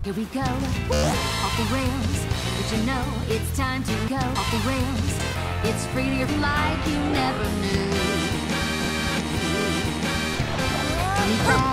Here we go, off the rails. But you know it's time to go off the rails. It's freedom like you never knew. Tell me